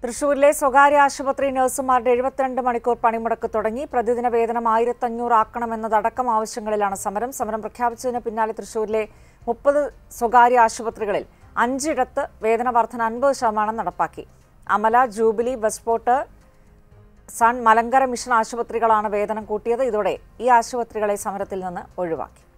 തൃശൂരിലെ സ്വകാര്യ ആശുപത്രി നഴ്സുമാരുടെ 72 മണിക്കൂർ പണിമുടക്ക് തുടങ്ങി. പ്രതിദിന വേതനം 1500 ആക്കണമെന്നതടക്കം ആവശ്യങ്ങളിലാണ് സമരം. സമരം പ്രഖ്യാപിച്ചതിന് പിന്നാലെ തൃശൂരിലെ 30 സ്വകാര്യ ആശുപത്രികളിൽ 5 ഇടത്ത് വേതന വർധന 50% നടപ്പാക്കി. Amala, Jubilee, Westport, Sun, Malankara mission ആശുപത്രികളാണ് വേതനം കൂട്ടിയത്. ഇതോടെ ഈ ആശുപത്രികളെ സമരത്തിൽ നിന്ന് ഒഴിവാക്കി.